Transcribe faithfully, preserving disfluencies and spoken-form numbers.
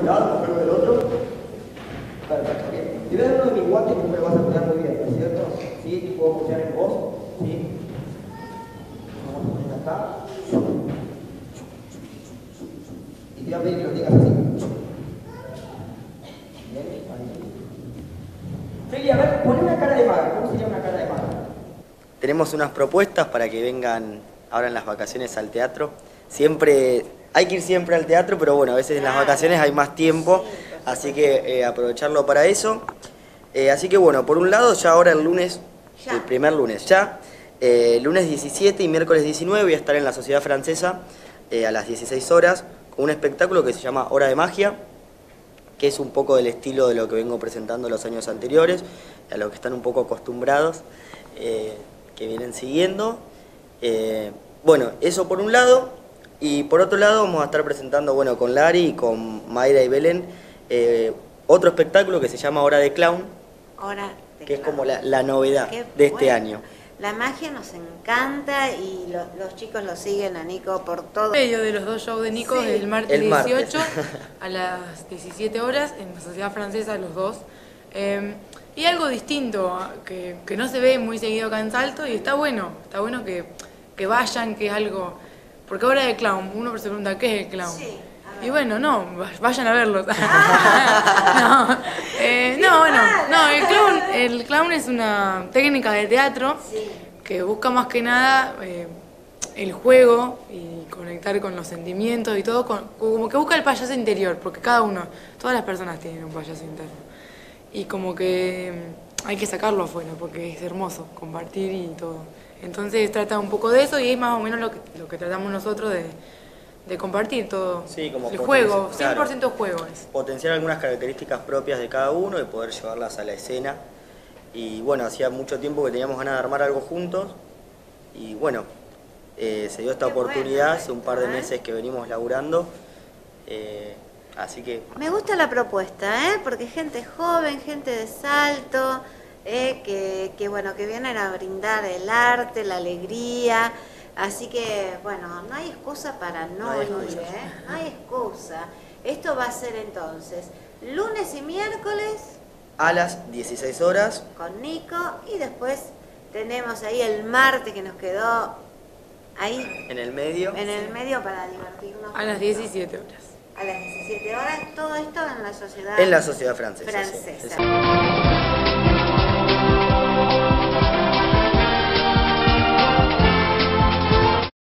un lado, cogerlo del otro. Perfecto, bien. Si ves uno de mis guantes, tú me lo vas a cuidar muy bien, ¿no es cierto? Sí, puedo confiar en vos, sí. Vamos a poner acá. Y te voy a pedir que lo digas así. Bien, ahí. Feli, a ver, poné una cara de maga. ¿Cómo sería una cara de maga? Tenemos unas propuestas para que vengan ahora en las vacaciones al teatro. Siempre, hay que ir siempre al teatro, pero bueno, a veces en las vacaciones hay más tiempo, así que eh, aprovecharlo para eso. Eh, así que bueno, por un lado, ya ahora el lunes, el primer lunes ya, eh, lunes diecisiete y miércoles diecinueve voy a estar en la Sociedad Francesa eh, a las dieciséis horas con un espectáculo que se llama Hora de Magia, que es un poco del estilo de lo que vengo presentando los años anteriores, a lo que están un poco acostumbrados, eh, que vienen siguiendo. Eh, bueno, eso por un lado, y por otro lado vamos a estar presentando, bueno, con Lari y con Mayra y Belén, eh, otro espectáculo que se llama Hora de Clown, Hora de que Clown. es como la, la novedad Qué de este bueno. año. La magia nos encanta y lo, los chicos lo siguen a Nico por todo. Medio de los dos shows de Nico, Sí. el martes El martes. dieciocho a las diecisiete horas en la Sociedad Francesa, los dos. Eh, y algo distinto, que, que no se ve muy seguido acá en Salto y está bueno, está bueno que, que vayan, que es algo... Porque ahora de clown, uno se pregunta, ¿qué es el clown? Sí, y bueno, no, vayan a verlos. no, eh, no, bueno, no, el clown, el clown es una técnica de teatro que busca más que nada eh, el juego y conectar con los sentimientos y todo, con, como que busca el payaso interior, porque cada uno, todas las personas tienen un payaso interno. Y como que hay que sacarlo afuera, porque es hermoso compartir y todo. Entonces trata un poco de eso y es más o menos lo que, lo que tratamos nosotros de, de compartir todo. Sí, como el potencia- juego, cien por claro. ciento juego es. Potenciar algunas características propias de cada uno y poder llevarlas a la escena. Y bueno, hacía mucho tiempo que teníamos ganas de armar algo juntos y bueno, eh, se dio esta Qué oportunidad bueno hace un par de esto, ¿eh? meses que venimos laburando, eh, así que... Me gusta la propuesta, ¿eh? Porque gente joven, gente de Salto, ¿eh? que, que, bueno, que vienen a brindar el arte, la alegría. Así que, bueno, no hay excusa para no, No hay ir, excusa. ¿eh? No hay excusa. Esto va a ser entonces lunes y miércoles A las dieciséis horas, con Nico y después tenemos ahí el martes que nos quedó ahí en el medio. en el medio para divertirnos. A las diecisiete horas. A las diecisiete horas, todo esto en la sociedad En la Sociedad Francesa. sí. francesa. Sí, sí.